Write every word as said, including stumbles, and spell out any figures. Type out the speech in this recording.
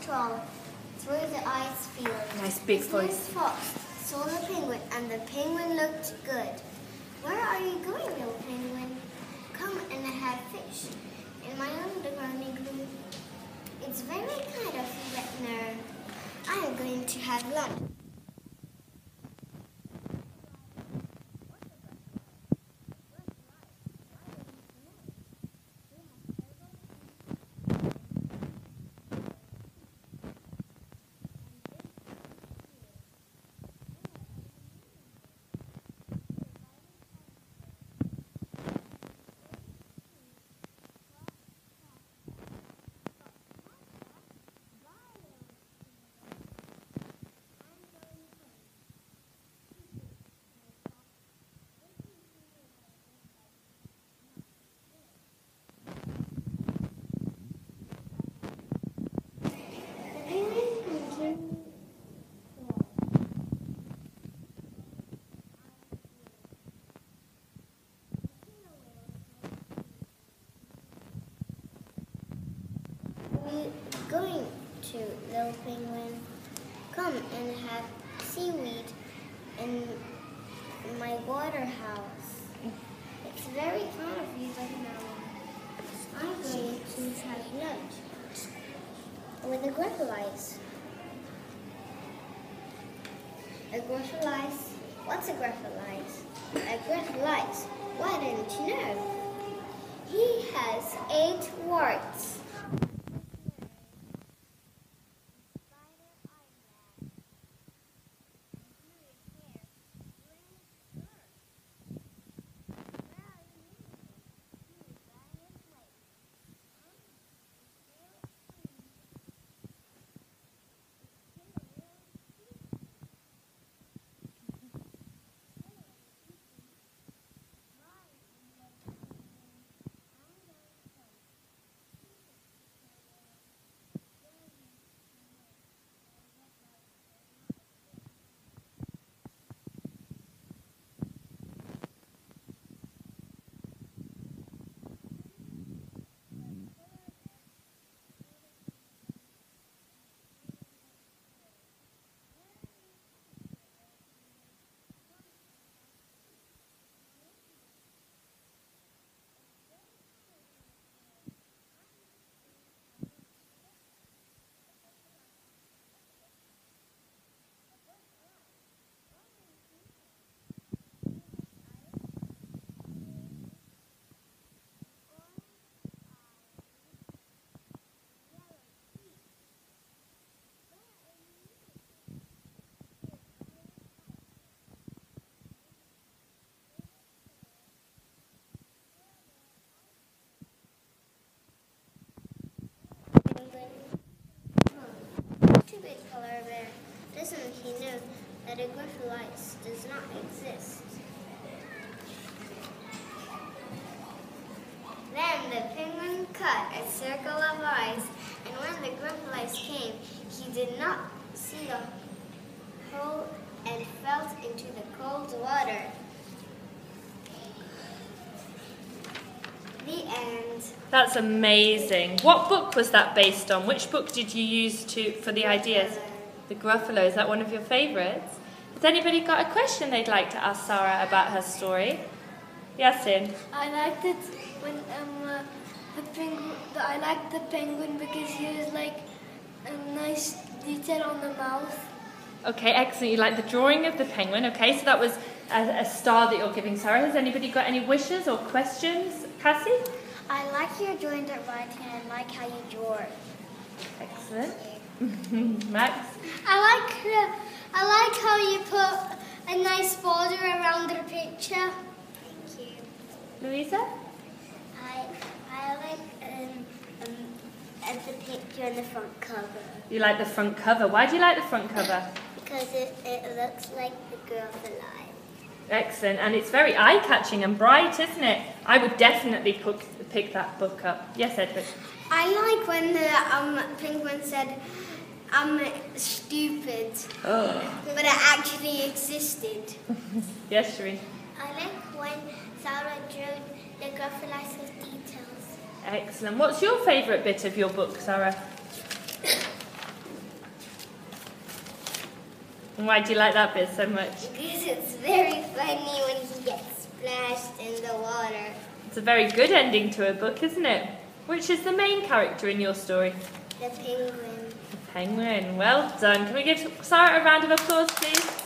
stroll through the ice field. Nice big His voice. neighbor Fox saw the penguin, and the penguin looked good. Where are you going, little penguin? Come and have fish in my underground igloo. It's very kind of you, but no, I am going to have lunch. Going to, little penguin. Come and have seaweed in my water house. It's very kind of you, but now I'm going to have lunch with a Gruffalice. A Gruffalice? What's a Gruffalice? A Gruffalice? Why didn't you know? He has eight warts. Doesn't he know that a Gruffalice does not exist? Then the penguin cut a circle of ice, and when the Gruffalice came, he did not see the hole and fell into the cold water. The end. That's amazing. What book was that based on? Which book did you use to for the ideas? The Gruffalo. Is that one of your favourites? Has anybody got a question they'd like to ask Sarah about her story? Yasin? I liked it when um uh, the penguin. I liked the penguin because he was like a nice detail on the mouth. Okay, excellent. You like the drawing of the penguin. Okay, so that was a, a star that you're giving Sarah. Has anybody got any wishes or questions? Cassie? I like your joined up writing and I like how you draw it. Excellent. Max? I like uh, I like how you put a nice border around the picture. Thank you. Louisa? I I like um, um uh, the picture and the front cover. You like the front cover. Why do you like the front cover? Because it, it looks like the Gruffalice. Excellent, and it's very eye-catching and bright, isn't it? I would definitely pick, pick that book up. Yes, Edward? I like when the um, penguin said, I'm stupid, Oh. but it actually existed. Yes, Shireen? I like when Sarah drew the Gruffalice with details. Excellent. What's your favourite bit of your book, Sarah? And why do you like that bit so much? Because it's very funny when he gets splashed in the water. It's a very good ending to a book, isn't it? Which is the main character in your story? The penguin. The penguin. Well done. Can we give Sarah a round of applause, please?